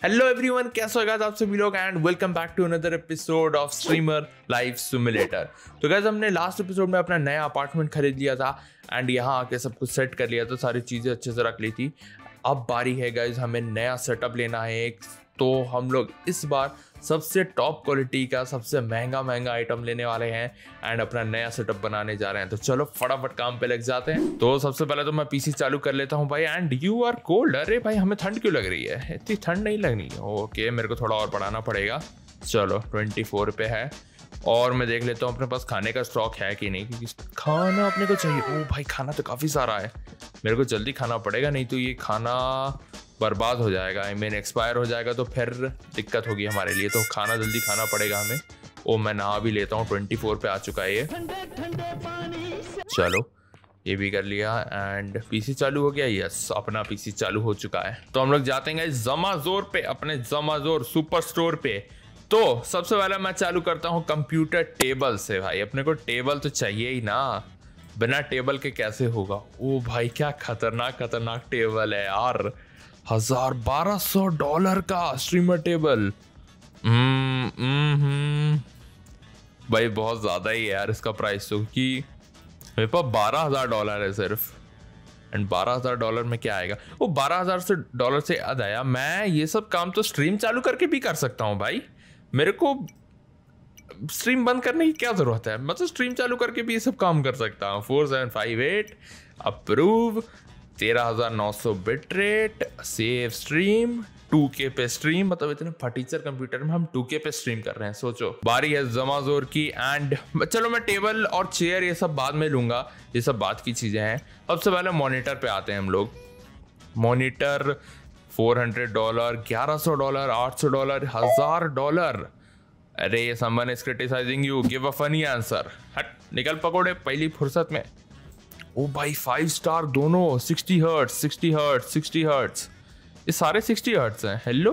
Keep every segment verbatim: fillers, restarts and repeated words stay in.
Hello everyone, कैसे हो guys आप सभी लोग and welcome back to another episode of streamer life simulator. तो गाइस हमने लास्ट एपिसोड में अपना नया अपार्टमेंट खरीद लिया था एंड यहाँ आके सब कुछ सेट कर लिया था, सारी चीज़ें अच्छे से रख ली थी। अब बारी है गाइस हमें नया सेटअप लेना है एक, तो हम लोग इस बार सबसे टॉप क्वालिटी का सबसे महंगा महंगा आइटम लेने वाले हैं एंड अपना नया सेटअप बनाने जा रहे हैं। तो चलो फटाफट काम पे लग जाते हैं। तो सबसे पहले तो मैं पीसी चालू कर लेता हूँ भाई। एंड यू आर कोल्ड, अरे भाई हमें ठंड क्यों लग रही है? इतनी ठंड नहीं लगनी है। ओके, मेरे को थोड़ा और बढ़ाना पड़ेगा। चलो ट्वेंटी फोर पे है और मैं देख लेता हूँ अपने पास खाने का स्टॉक है कि नहीं, क्योंकि खाना अपने को चाहिए। ओ भाई खाना तो काफ़ी सारा है, मेरे को जल्दी खाना पड़ेगा, नहीं तो ये खाना बर्बाद हो जाएगा, आई मीन एक्सपायर हो जाएगा, तो फिर दिक्कत होगी हमारे लिए। तो खाना जल्दी खाना पड़ेगा हमें। ओ मैं नहा भी लेता हूँ, ट्वेंटी फोर पे आ चुका है ये। चलो ये भी कर लिया एंड पीसी चालू हो गया। यस, अपना पीसी चालू हो चुका है। तो हम लोग जाते हैं ज़माज़ोर पे, अपने ज़माज़ोर सुपर स्टोर पे। तो सबसे पहले मैं चालू करता हूँ कंप्यूटर टेबल से। भाई अपने को टेबल तो चाहिए ही ना, बिना टेबल के कैसे होगा। ओ भाई क्या खतरनाक खतरनाक टेबल है यार, हजार बारह सौ डॉलर का स्ट्रीमर टेबल। हम्म हम्म भाई बहुत ज़्यादा ही है यार इसका प्राइस, तो कि मेरे पास बारह हजार डॉलर है सिर्फ। एंड बारह हजार डॉलर में क्या आएगा? वो बारह हजार से डॉलर से याद आया, मैं ये सब काम तो स्ट्रीम चालू करके भी कर सकता हूँ भाई। मेरे को स्ट्रीम बंद करने की क्या जरूरत है, मतलब स्ट्रीम चालू करके भी ये सब काम कर सकता हूँ। Four seven five eight approve, तेरह हजार नौ सौ bit rate, save stream, two K पे स्ट्रीम। मतलब इतने फटीचर कंप्यूटर में हम टू के पे स्ट्रीम कर रहे हैं, सोचो। बारी है ज़माज़ोर की। एंड चलो मैं टेबल और चेयर ये सब बाद में लूंगा, ये सब बात की चीजें हैं। सबसे पहले मॉनिटर पे आते हैं हम लोग। मॉनिटर फोर हंड्रेड डॉलर, ग्यारह सौ डॉलर, आठ सौ डॉलर, हजार डॉलर। अरे someone is criticizing you, give a funny answer. हट निकल पकोड़े पहली फुर्सत में। ओ भाई फाइव स्टार दोनों, sixty hearts, sixty hearts, sixty hearts, ये सारे सिक्सटी हर्ट्स हैं। हेलो,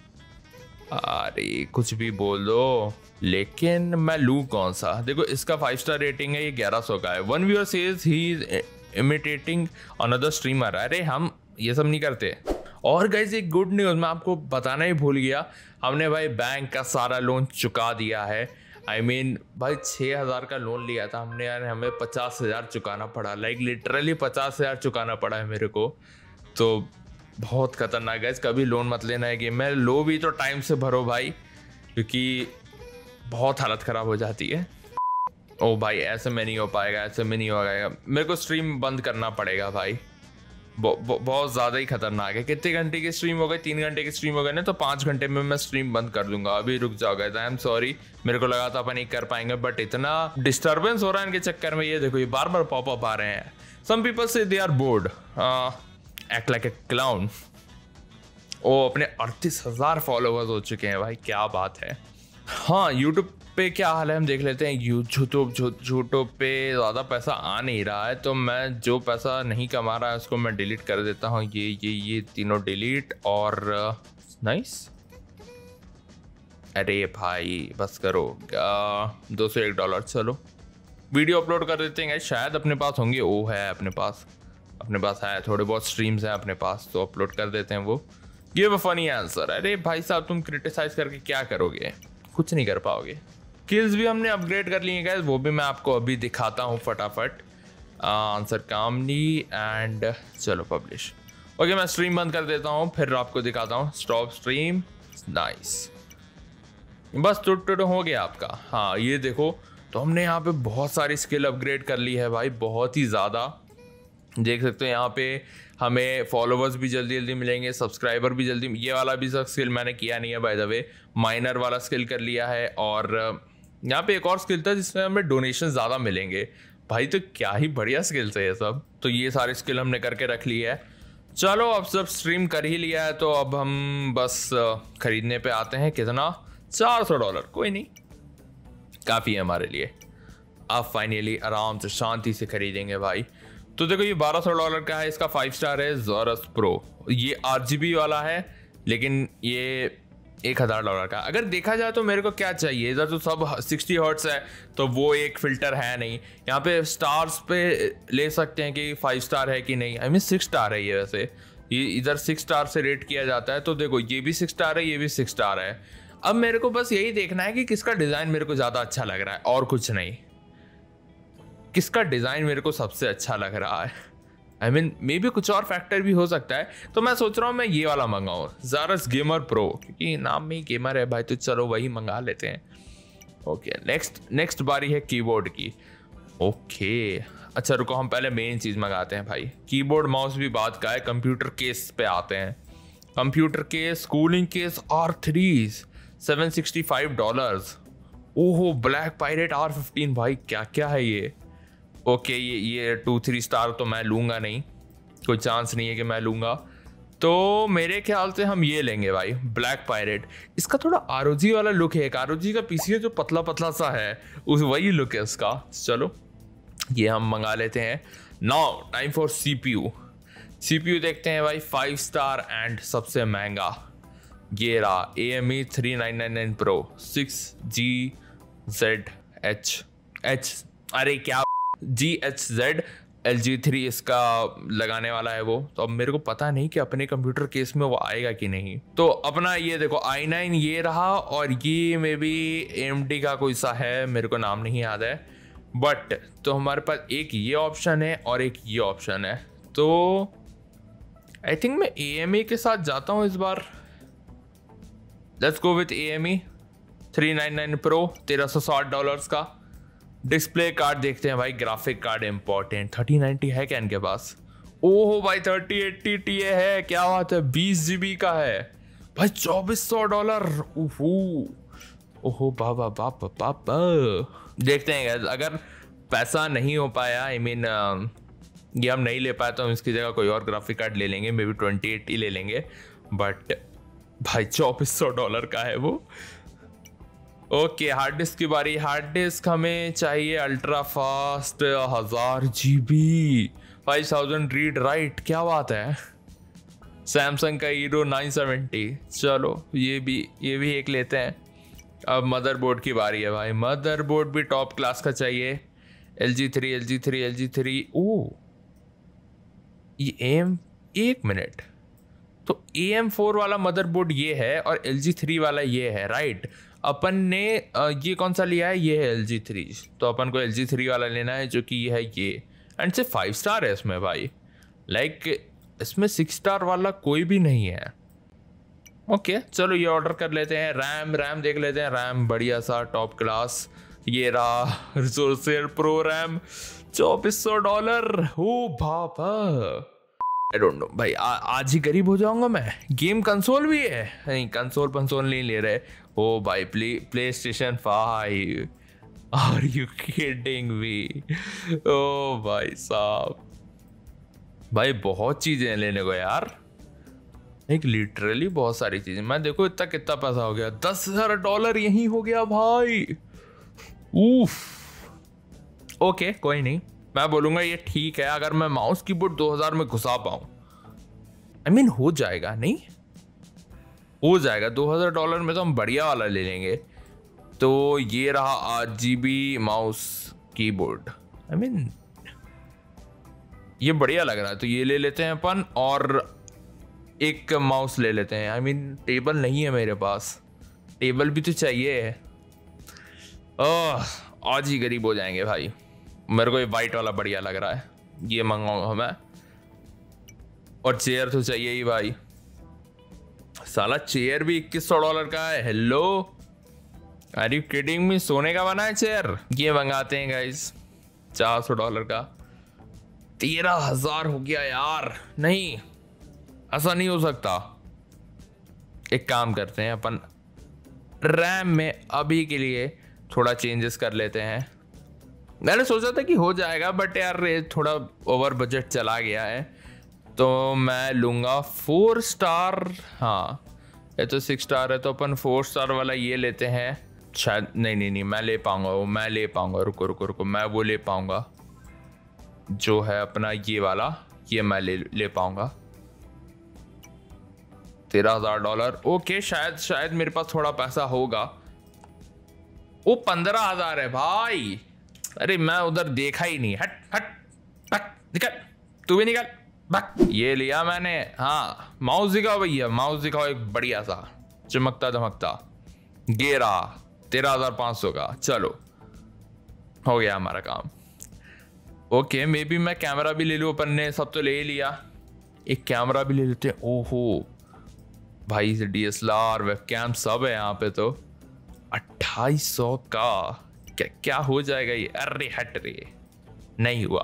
अरे कुछ भी बोल दो, लेकिन मैं लूँ कौन सा? देखो इसका फाइव स्टार रेटिंग है, ये ग्यारह सौ का है। One viewer says he is imitating another streamer. अरे हम ये सब नहीं करते। और गाइस एक गुड न्यूज़ मैं आपको बताना ही भूल गया, हमने भाई बैंक का सारा लोन चुका दिया है। आई I मीन mean, भाई छः हज़ार का लोन लिया था हमने यार, हमें पचास हज़ार चुकाना पड़ा। लाइक लिटरली पचास हज़ार चुकाना पड़ा है मेरे को। तो बहुत खतरनाक है, कभी लोन मत लेना है गेम में। लो भी तो टाइम से भरो भाई, क्योंकि बहुत हालत ख़राब हो जाती है। ओ भाई ऐसे में नहीं हो पाएगा, ऐसे में नहीं हो पाएगा, मेरे को स्ट्रीम बंद करना पड़ेगा भाई। बहुत ज़्यादा ही खतरनाक है। कितने घंटे की स्ट्रीम हो गई? तीन घंटे की स्ट्रीम हो गई ना, तो पाँच घंटे में मैं स्ट्रीम बंद कर दूंगा। अभी रुक जाओ गाइस, आई एम सॉरी, मेरे को लगा था अपन नहीं कर पाएंगे, बट इतना डिस्टर्बेंस हो रहा है इनके चक्कर में। ये देखो ये बार बार पॉप अप आ रहे हैं। Some people say they are bored, act like a clown. ओ अपने अड़तीस हजार फॉलोवर्स हो चुके हैं भाई, क्या बात है। हाँ यूट्यूब पे क्या हाल है हम देख लेते हैं। यूट्यूब यूट्यूब पे ज़्यादा पैसा आ नहीं रहा है, तो मैं जो पैसा नहीं कमा रहा है उसको मैं डिलीट कर देता हूँ। ये ये ये तीनों डिलीट और नाइस। अरे भाई बस करो, दो सौ एक डॉलर। चलो वीडियो अपलोड कर देते हैं, शायद अपने पास होंगे। ओ है अपने पास, अपने पास है थोड़े बहुत स्ट्रीम्स हैं अपने पास, तो अपलोड कर देते हैं वो। Give a funny answer. अरे भाई साहब तुम क्रिटिसाइज करके क्या करोगे, कुछ नहीं कर पाओगे। स्किल्स भी हमने अपग्रेड कर लिए गाइस, वो भी मैं आपको अभी दिखाता हूँ फटाफट। आंसर कामनी एंड चलो पब्लिश। ओके मैं स्ट्रीम बंद कर देता हूँ, फिर आपको दिखाता हूँ। Stop stream, nice. बस टुट टुट हो गया आपका। हाँ ये देखो, तो हमने यहाँ पे बहुत सारी स्किल अपग्रेड कर ली है भाई, बहुत ही ज़्यादा। देख सकते हो यहाँ पे हमें फॉलोवर्स भी जल्दी जल्दी मिलेंगे, सब्सक्राइबर भी जल्दी। ये वाला भी सब स्किल मैंने किया नहीं है बाय द वे, माइनर वाला स्किल कर लिया है। और यहाँ पे एक और स्किल था जिसमें हमें डोनेशन ज़्यादा मिलेंगे भाई, तो क्या ही बढ़िया स्किल्स है ये सब। तो ये सारे स्किल हमने करके रख ली है। चलो अब सब स्ट्रीम कर ही लिया है, तो अब हम बस खरीदने पे आते हैं। कितना? चार सौ डॉलर, कोई नहीं, काफ़ी है हमारे लिए। अब फाइनली आराम से शांति से खरीदेंगे भाई। तो देखो ये बारह सौ डॉलर का है, इसका फाइव स्टार है ज़ोरस प्रो। ये आर जी बी वाला है, लेकिन ये एक हज़ार डॉलर का। अगर देखा जाए तो मेरे को क्या चाहिए, इधर तो सब सिक्सटी हर्ट्स है, तो वो एक फ़िल्टर है नहीं। यहाँ पे स्टार्स पे ले सकते हैं कि फाइव स्टार है कि नहीं, आई मीन सिक्स स्टार है ये वैसे, ये इधर सिक्स स्टार से रेट किया जाता है। तो देखो ये भी सिक्स स्टार है, ये भी सिक्स स्टार है। अब मेरे को बस यही देखना है कि किसका डिज़ाइन मेरे को ज़्यादा अच्छा लग रहा है, और कुछ नहीं। किसका डिज़ाइन मेरे को सबसे अच्छा लग रहा है। आई मीन मे बी कुछ और फैक्टर भी हो सकता है। तो मैं सोच रहा हूँ मैं ये वाला मंगाऊँ, ज़ारस गेमर प्रो, क्योंकि नाम में ही गेमर है भाई, तो चलो वही मंगा लेते हैं। ओके, नेक्स्ट नेक्स्ट बारी है कीबोर्ड की। ओके अच्छा रुको, हम पहले मेन चीज़ मंगाते हैं भाई। कीबोर्ड माउस भी बात का है। कंप्यूटर केस पे आते हैं। Computer case, cooling case R three seven sixty five dollars. ओहो, ब्लैक पायरेट आर फिफ्टीन। भाई क्या क्या है ये। ओके ये ये टू थ्री स्टार तो मैं लूँगा नहीं, कोई चांस नहीं है कि मैं लूँगा। तो मेरे ख्याल से हम ये लेंगे भाई, ब्लैक पायरेट। इसका थोड़ा आरओजी वाला लुक है। एक आरओजी का पीसी है जो पतला पतला सा है, उस वही लुक है उसका। चलो ये हम मंगा लेते हैं। Now time for CPU. CPU देखते हैं भाई, फाइव स्टार एंड सबसे महंगा ये रहा, A M E three nine nine nine pro six G Z H H अरे क्या G H Z L G three इसका लगाने वाला है वो। तो अब मेरे को पता नहीं कि अपने कंप्यूटर केस में वो आएगा कि नहीं। तो अपना ये देखो आई नाइन ये रहा, और ये maybe A M D का कोई सा है, मेरे को नाम नहीं याद है। बट तो हमारे पास एक ये ऑप्शन है और एक ये ऑप्शन है। तो आई थिंक मैं ए एम ई के साथ जाता हूँ इस बार। Let's go with A M E three nine nine प्रो, तेरह सौ साठ डॉलर्स का। डिस्प्ले कार्ड देखते हैं भाई, graphic card important. Thirty ninety है क्या इनके पास? ओहो भाई थर्टी एट्टी टी है, क्या बात है। बीस जीबी का है भाई, चौबीस सौ डॉलर। ओहो ओहो बाबा बाबा बाबा। देखते हैं guys, अगर पैसा नहीं हो पाया, आई I मीन mean, ये हम नहीं ले पाए, तो हम इसकी जगह कोई और ग्राफिक कार्ड ले लेंगे, मे बी ट्वेंटी एट्टी ले लेंगे। बट भाई चौबीस सौ डॉलर का है वो। ओके हार्ड डिस्क की बारी। हार्ड डिस्क हमें चाहिए अल्ट्रा फास्ट, हजार G B, five thousand read write, क्या बात है। सैमसंग का हीरो नाइन सेवेंटी। चलो ये भी ये भी एक लेते हैं। अब मदरबोर्ड की बारी है भाई। मदरबोर्ड भी टॉप क्लास का चाहिए। L G three L G three L G three ओ ये एम एक मिनट, तो ए एम फोर वाला मदरबोर्ड ये है और एल जी थ्री वाला ये है, राइट। अपन ने ये कौन सा लिया है? ये है एल जी थ्री। तो अपन को एल जी थ्री वाला लेना है, जो कि ये है ये। एंड सिर्फ फाइव स्टार है इसमें भाई, लाइक इसमें सिक्स स्टार वाला कोई भी नहीं है। ओके okay, चलो ये ऑर्डर कर लेते हैं। रैम रैम देख लेते हैं। रैम बढ़िया सा टॉप क्लास, ये रहा रिसोर्सेर प्रो रैम, चौबीस सौ डॉलर। हो बाबा, आई डोंट नो भाई, आ, आज ही गरीब हो जाऊंगा मैं। गेम कंसोल भी है? नहीं, कंसोल पंसोल नहीं ले रहे। ओ भाई play play station five, are you kidding me? ओ भाई साहब, भाई बहुत चीजें लेने को यार, एक लिटरली बहुत सारी चीजें। मैं देखो इतना कितना पैसा हो गया, दस हजार डॉलर यही हो गया भाई। उफ। ओके कोई नहीं, मैं बोलूंगा ये ठीक है अगर मैं माउस कीबोर्ड दो हजार में घुसा पाऊं। आई मीन हो जाएगा, नहीं हो जाएगा। दो हजार डॉलर में तो हम बढ़िया वाला ले लेंगे। तो ये रहा आठ G B mouse keyboard. I mean ये बढ़िया लग रहा है, तो ये ले लेते हैं अपन। और एक माउस ले लेते हैं। आई मीन टेबल नहीं है मेरे पास, टेबल भी तो चाहिए। ओह आज ही गरीब हो जाएंगे भाई। मेरे को ये वाइट वाला बढ़िया लग रहा है, ये मंगाऊंगा मैं। और चेयर तो चाहिए ही भाई, साला चेयर भी इक्कीस सौ डॉलर का है। Hello are you kidding me? सोने का बना है चेयर। ये मंगाते हैं गाइस, चार सौ डॉलर का। तेरह हजार हो गया यार। नहीं ऐसा नहीं हो सकता। एक काम करते हैं अपन, रैम में अभी के लिए थोड़ा चेंजेस कर लेते हैं। मैंने सोचा था कि हो जाएगा, बट यार ये थोड़ा ओवर बजट चला गया है। तो मैं लूँगा फोर स्टार। हाँ ये तो सिक्स स्टार है, तो अपन फोर स्टार वाला ये लेते हैं शायद। नहीं नहीं नहीं मैं ले पाऊंगा वो, मैं ले पाऊंगा। रुको रुको रुको, मैं वो ले पाऊंगा जो है अपना ये वाला, ये मैं ले ले पाऊंगा। तेरह हजार डॉलर। ओके शायद शायद मेरे पास थोड़ा पैसा होगा। वो पंद्रह हजार है भाई। अरे मैं उधर देखा ही नहीं। हट हट हट निकल, तू भी निकल। बक ये लिया मैंने। हाँ माउस दिखाओ भैया, माउस दिखाओ एक बढ़िया सा चमकता धमकता। गेरा तेरह हजार पाँच सौ का। चलो हो गया हमारा काम। ओके मे बी मैं कैमरा भी ले लूँ, अपन ने सब तो ले ही लिया, एक कैमरा भी ले लेते हैं। ओहो भाई से D S L R webcam सब है यहाँ पे। तो अट्ठाईस सौ का क्या क्या हो जाएगा ये? अरे हट रे, नहीं हुआ।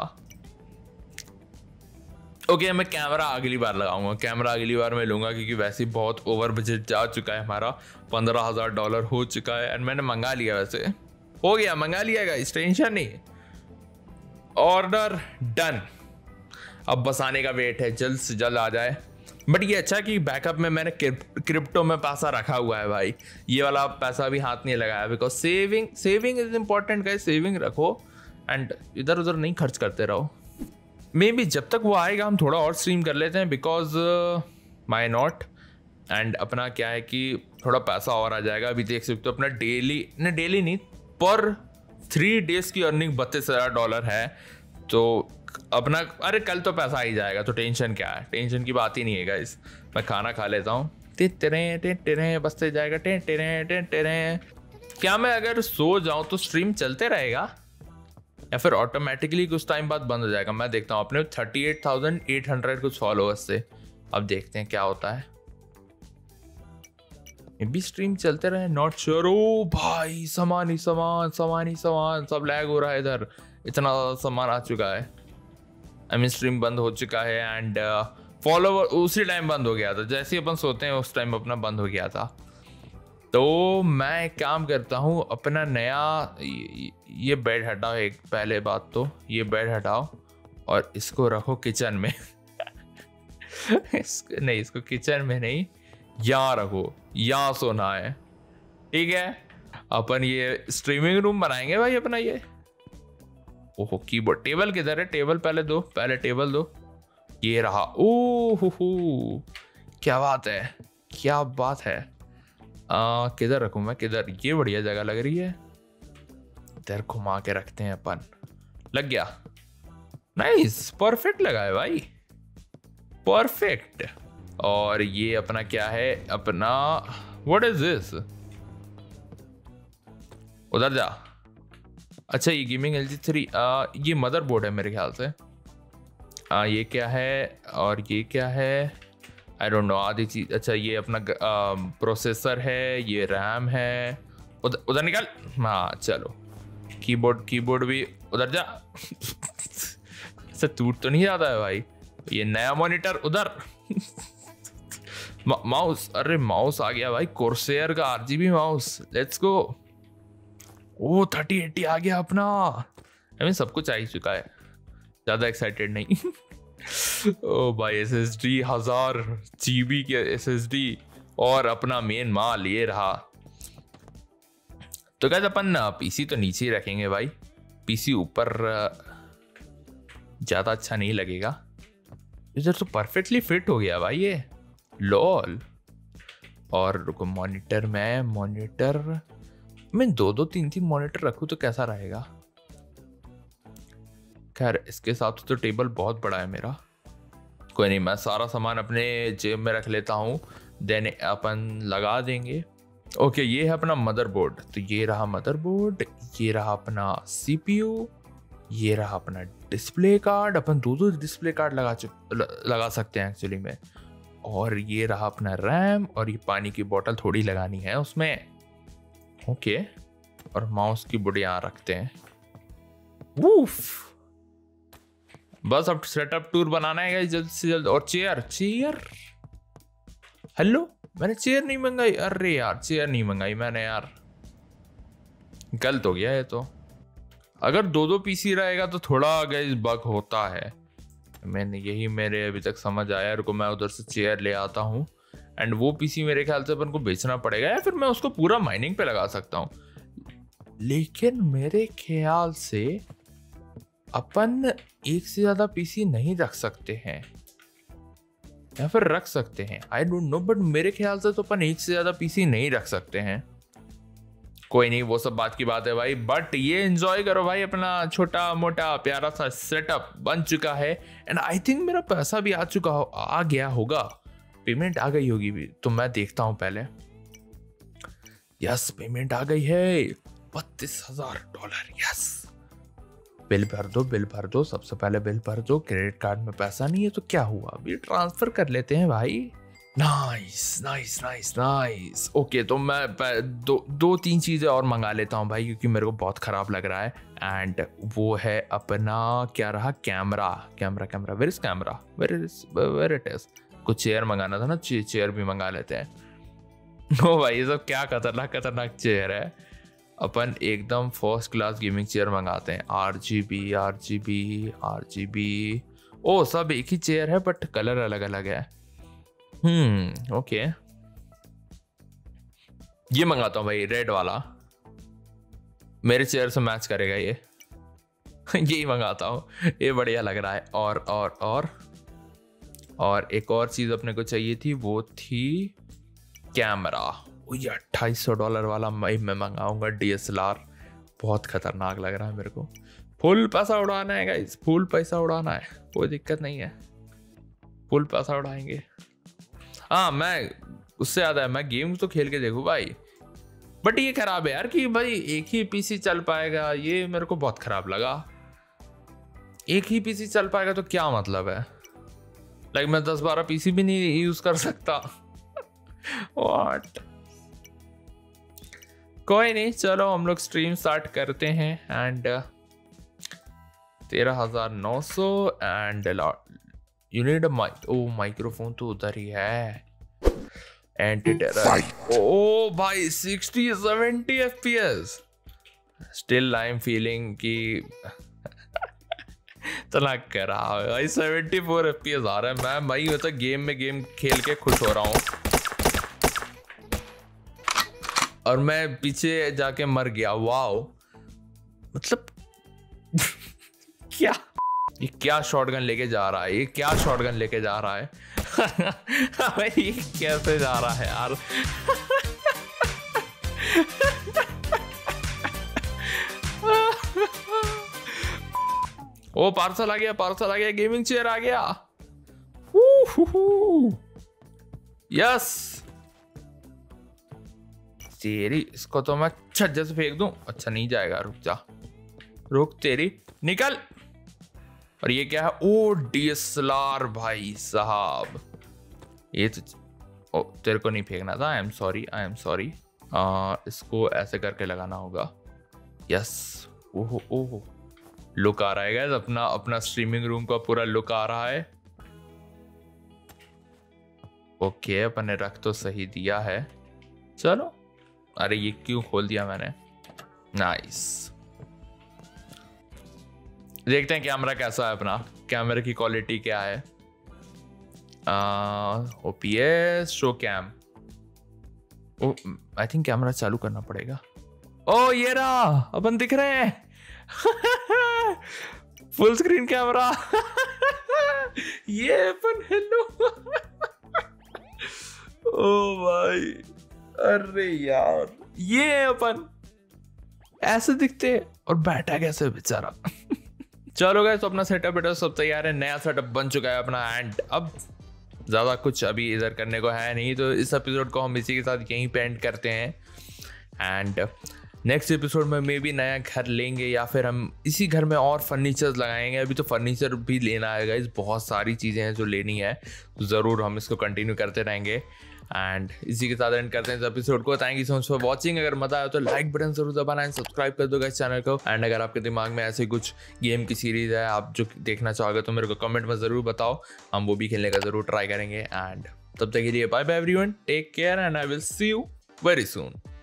ओके मैं कैमरा अगली बार लगाऊंगा, कैमरा अगली बार मैं लूंगा, क्योंकि वैसे ही बहुत ओवर बजट जा चुका है हमारा। पंद्रह हजार डॉलर हो चुका है एंड मैंने मंगा लिया, वैसे हो गया, मंगा लिया गाइस, टेंशन नहीं। ऑर्डर डन, अब बस आने का वेट है, जल्द से जल्द आ जाए। बट ये अच्छा कि बैकअप में मैंने क्रिप्टो में पैसा रखा हुआ है भाई, ये वाला पैसा भी हाथ नहीं लगाया, because saving saving is important guys. Saving रखो एंड इधर उधर नहीं खर्च करते रहो। मे बी जब तक वो आएगा हम थोड़ा और स्ट्रीम कर लेते हैं, बिकॉज माई नॉट। एंड अपना क्या है कि थोड़ा पैसा और आ जाएगा। अभी देख सकते हो अपना डेली न डेली नहीं पर थ्री डेज की अर्निंग बत्तीस हजार डॉलर है। तो अपना अरे कल तो पैसा आ ही जाएगा, तो टेंशन क्या है, टेंशन की बात ही नहीं है गाइस। मैं खाना खा लेता हूँ। टेरे टे टेरे बसते जाएगा टे टेरे टे टेरे। क्या मैं अगर सो जाऊँ तो स्ट्रीम चलते रहेगा या फिर ऑटोमेटिकली कुछ टाइम बाद बंद हो जाएगा? मैं देखता हूँ। अपने thirty eight thousand eight hundred कुछ फॉलोअर्स से, अब देखते हैं क्या होता है। ये भी स्ट्रीम चलते रहे, नॉट श्योर। ओ भाई सामान ही सामान, सामान ही सामान, सब लैग हो रहा है इधर, इतना सामान आ चुका है। आई मीन स्ट्रीम बंद हो चुका है एंड फॉलोवर उसी टाइम बंद हो गया था, जैसे ही अपन सोते हैं उस टाइम अपना बंद हो गया था। तो मैं एक काम करता हूँ, अपना नया ये, ये बेड हटाओ एक, पहले बात तो ये बेड हटाओ और इसको रखो किचन में। इसको नहीं, इसको किचन में नहीं, यहाँ रखो, यहाँ सोना है, ठीक है। अपन ये स्ट्रीमिंग रूम बनाएंगे भाई अपना ये। ओहो कीबोर्ड, टेबल किधर है? टेबल पहले दो, पहले टेबल दो। ये रहा। ओह क्या बात है, क्या बात है। आ, किधर रखूं मैं, किधर? ये बढ़िया जगह लग रही है, इधर घुमा के रखते हैं अपन। लग गया, नाइस, परफेक्ट लगा है भाई, परफेक्ट। और ये अपना क्या है, अपना व्हाट इज दिस? उधर जा। अच्छा ये गेमिंग एल जी थ्री, ये मदरबोर्ड है मेरे ख्याल से। आ, ये क्या है और ये क्या है, आई डोंट नो आधी चीज। अच्छा ये अपना प्रोसेसर है, ये रैम है। उधर उधर निकल। हाँ चलो, कीबोर्ड कीबोर्ड भी उधर जा। ऐसा टूट तो नहीं जाता है भाई। ये नया मॉनिटर उधर। माउस, अरे माउस आ गया भाई, कोर्सेयर का आरजीबी माउस, लेट्स गो। ओ थर्टी एट्टी आ गया अपना। आई मीन सब कुछ आ ही चुका है, ज्यादा एक्साइटेड नहीं। ओ भाई एसएसडी, हजार जीबी के एसएसडी और अपना मेन माल ये रहा। तो गाइस अपन पीसी तो नीचे ही रखेंगे भाई, पीसी ऊपर ज्यादा अच्छा नहीं लगेगा। इधर तो परफेक्टली फिट हो गया भाई ये, लॉल। और रुको मॉनिटर में, मॉनिटर मैं दो दो तीन तीन मॉनिटर रखूं तो कैसा रहेगा? खैर इसके साथ तो टेबल बहुत बड़ा है मेरा, कोई नहीं, मैं सारा सामान अपने जेब में रख लेता हूँ, देन अपन लगा देंगे। ओके ये है अपना मदरबोर्ड, तो ये रहा मदरबोर्ड, ये रहा अपना सीपीयू, ये रहा अपना डिस्प्ले कार्ड। अपन दो दो डिस्प्ले कार्ड लगा लगा सकते हैं एक्चुअली में। और ये रहा अपना रैम, और ये पानी की बोतल थोड़ी लगानी है उसमें। ओके और माउस की बोर्ड यहाँ रखते हैं। वूफ, बस अब सेटअप टूर बनाना है जल्द से जल्द। और चेयर, चेयर, हेलो मैंने चेयर नहीं मंगाई। अरे यार चेयर नहीं मंगाई मैंने यार, गलत हो गया ये तो। अगर दो दो पीसी रहेगा तो थोड़ा गाइस बग होता है, मैंने यही मेरे अभी तक समझ आया। रुको मैं उधर से चेयर ले आता हूँ एंड वो पीसी मेरे ख्याल से अपन को बेचना पड़ेगा, या फिर मैं उसको पूरा माइनिंग पे लगा सकता हूँ। लेकिन मेरे ख्याल से अपन एक से ज्यादा पीसी नहीं रख सकते हैं, या फिर रख सकते हैं, आई डोंट नो। बट मेरे ख्याल से तो अपन एक से ज्यादा पीसी नहीं रख सकते हैं। कोई नहीं, वो सब बात की बात है भाई, बट ये एंजॉय करो भाई, अपना छोटा मोटा प्यारा सा सेटअप बन चुका है। एंड आई थिंक मेरा पैसा भी आ चुका हो, आ गया होगा, पेमेंट आ गई होगी भी, तो मैं देखता हूं पहले। यस, पेमेंट आ गई है, बत्तीस हजार डॉलर। यस, बिल भर दो, बिल भर दो, सबसे पहले बिल भर दो। क्रेडिट कार्ड में पैसा नहीं है तो क्या हुआ, अभी ट्रांसफर कर लेते हैं भाई। Nice nice nice nice. Okay, तो मैं दो दो तीन चीज़ें और मंगा लेता हूँ भाई, क्योंकि मेरे को बहुत ख़राब लग रहा है। एंड वो है अपना क्या रहा, camera camera camera where is camera, where is where it is. कुछ चेयर मंगाना था ना, चेयर भी मंगा लेते हैं। ओ भाई, ये सब क्या खतरनाक खतरनाक चेयर है। अपन एकदम फर्स्ट क्लास गेमिंग चेयर मंगाते हैं। R G B R G B R G B ओ, सब एक ही चेयर है बट कलर अलग अलग है। हम्म ओके, ये मंगाता हूँ भाई, रेड वाला, मेरे चेयर से मैच करेगा ये। यही मंगाता हूँ, ये बढ़िया लग रहा है। और और और और एक और चीज अपने को चाहिए थी, वो थी कैमरा। ये अट्ठाईस सौ डॉलर वाला मैं मैं मंगाऊंगा डी एस एल आर, बहुत खतरनाक लग रहा है मेरे को। फुल पैसा उड़ाना है गाइस, फुल पैसा उड़ाना है, कोई दिक्कत नहीं है, फुल पैसा उड़ाएंगे। हाँ, मैं उससे याद है, मैं गेम तो खेल के देखूँ भाई, बट ये खराब है यार कि भाई एक ही पीसी चल पाएगा, ये मेरे को बहुत खराब लगा। एक ही पीसी चल पाएगा तो क्या मतलब है, लाइक मैं दस बारह पीसी भी नहीं यूज कर सकता। व्हाट, कोई नहीं, चलो हम लोग स्ट्रीम स्टार्ट करते हैं। एंड तेरह हजार नौ सौ and you need a mic. ओ, माइक्रोफोन तो उधर ही है। एंटी टेरर, ओ भाई sixty seventy F P S, still I am feeling कि तना कर रहा है भाई। Seventy four F P S आ रहा है। मैं भाई वो तो गेम में गेम खेल के खुश हो रहा हूँ और मैं पीछे जाके मर गया। वाओ, मतलब क्या ये क्या शॉटगन लेके जा रहा है, ये क्या शॉटगन लेके जा रहा है। भाई ये कैसे जा रहा है यार। ओ, पार्सल आ गया, पार्सल आ गया, गेमिंग चेयर आ गया। यस, तेरी इसको तो मैं छज्जे से फेंक दूं। अच्छा नहीं जाएगा, रुक जा, रुक तेरी, निकल। और ये क्या है, ओ डी एस एल आर भाई साहब, ये तो ओ तेरे को नहीं फेंकना था। I am sorry, I am sorry. इसको ऐसे करके लगाना होगा। यस, ओहो ओहो, लुक आ रहा है गाइस, अपना अपना स्ट्रीमिंग रूम का पूरा लुक आ रहा है। ओके, अपन ने रख तो सही दिया है। चलो, अरे ये क्यों खोल दिया मैंने। नाइस, देखते हैं कैमरा कैसा है अपना, कैमरे की क्वालिटी क्या है। O P S show cam, ओ आई थिंक कैमरा चालू करना पड़ेगा। ओ ये रहा, अपन दिख रहे हैं। Full screen camera. ये अपन, हेलो। ओ भाई, अरे यार, ये अपन ऐसे दिखते और बैठा कैसे बेचारा। चलो गाइस, तो अपना सेटअप बेटा सब तैयार है, नया सेटअप बन चुका है अपना। एंड अब ज़्यादा कुछ अभी इधर करने को है नहीं, तो इस एपिसोड को हम इसी के साथ यहीं पे एंड करते हैं। एंड नेक्स्ट एपिसोड में मे भी नया घर लेंगे या फिर हम इसी घर में और फर्नीचर्स लगाएंगे। अभी तो फर्नीचर भी लेना है गाइस, बहुत सारी चीज़ें हैं जो लेनी है, तो ज़रूर हम इसको कंटिन्यू करते रहेंगे। एंड इसी के साथ एंड करते हैं इस एपिसोड को। Thank you so much for watching. अगर मजा आया तो लाइक बटन जरूर दबाना है, सब्सक्राइब कर दो गाइस चैनल को। एंड अगर आपके दिमाग में ऐसे कुछ गेम की सीरीज है आप जो देखना चाहोगे तो मेरे को कमेंट में ज़रूर बताओ, हम वो भी खेलने का ज़रूर ट्राई करेंगे। एंड तब तक के लिए bye bye everyone, take care and I will see you very soon.